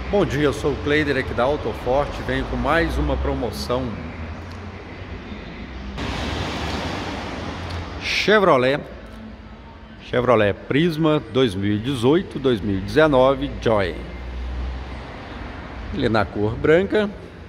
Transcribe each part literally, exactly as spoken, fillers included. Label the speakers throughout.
Speaker 1: Bom dia, eu sou o Cleider aqui da Autoforte, venho com mais uma promoção Chevrolet Chevrolet Prisma dois mil e dezoito, dois mil e dezenove Joy. Ele é na cor branca.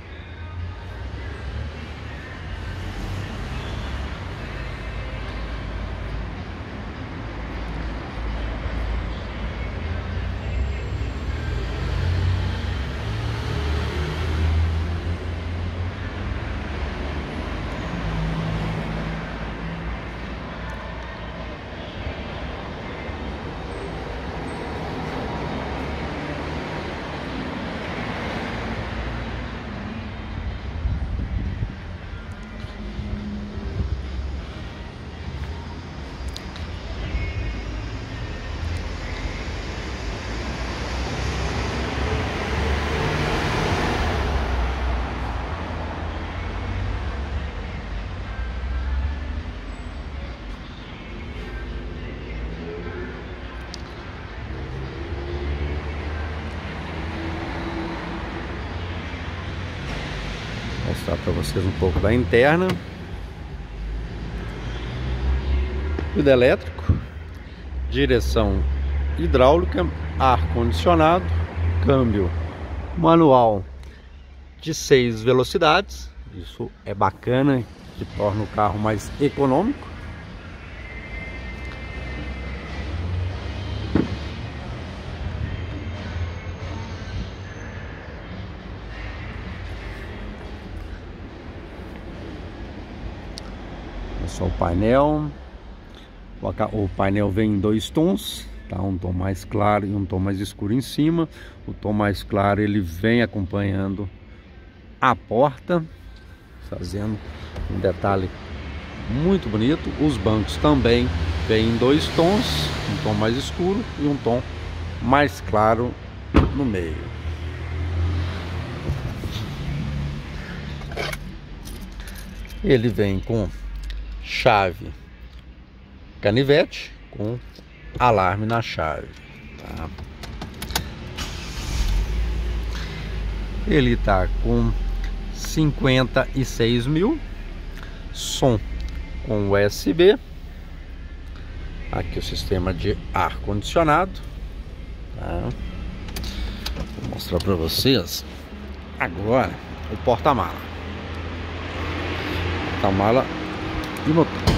Speaker 1: Vou mostrar para vocês um pouco da interna. Vidro elétrico, direção hidráulica, ar condicionado, câmbio manual de seis velocidades. Isso é bacana, que torna o carro mais econômico. Só o painel. O painel vem em dois tons, tá? Um tom mais claro e um tom mais escuro em cima. O tom mais claro ele vem acompanhando a porta, fazendo um detalhe muito bonito. Os bancos também vêm em dois tons, um tom mais escuro e um tom mais claro no meio. Ele vem com chave canivete com alarme na chave, tá? Ele tá com cinquenta e seis mil, som com U S B, aqui o sistema de ar condicionado, tá? Vou mostrar para vocês agora o porta-mala. Porta-mala e motor.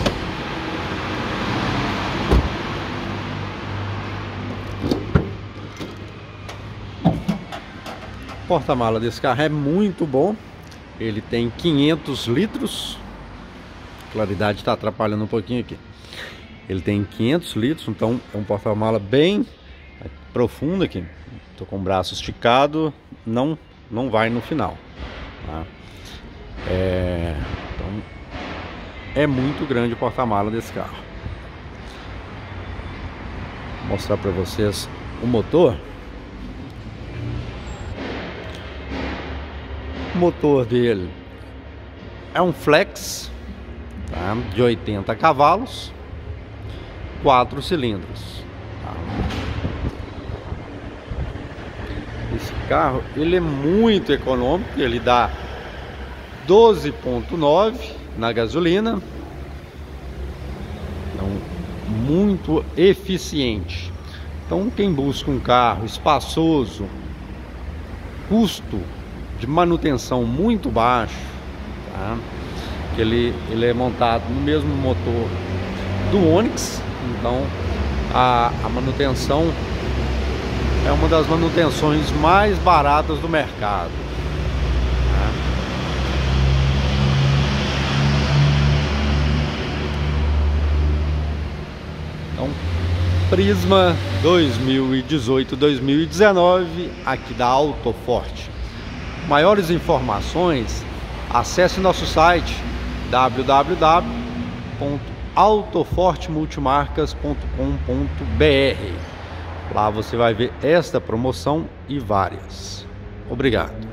Speaker 1: O porta-mala desse carro é muito bom. Ele tem quinhentos litros. A claridade está atrapalhando um pouquinho aqui. Ele tem quinhentos litros, então é um porta-mala bem profundo aqui. Estou com o braço esticado, não, não vai no final, tá? É, então é muito grande o porta-mala desse carro. Vou mostrar para vocês o motor. O motor dele é um flex, tá? De oitenta cavalos, quatro cilindros, tá? Esse carro ele é muito econômico, ele dá doze vírgula nove na gasolina, então muito eficiente. Então quem busca um carro espaçoso, custo de manutenção muito baixo, tá? Ele, ele é montado no mesmo motor do Onix, então a, a manutenção é uma das manutenções mais baratas do mercado, tá? Então, Prisma dois mil e dezoito, dois mil e dezenove aqui da Autoforte. Maiores informações, acesse nosso site w w w ponto autoforte multimarcas ponto com ponto b r. Lá você vai ver esta promoção e várias. Obrigado.